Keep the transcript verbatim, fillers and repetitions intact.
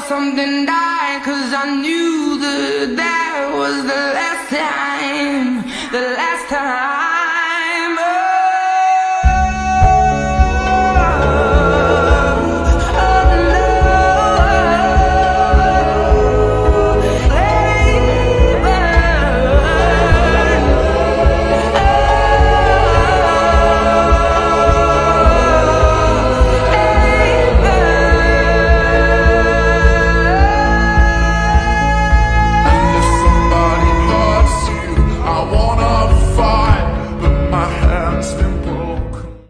something died, 'cause I knew that that was the last time, the last time.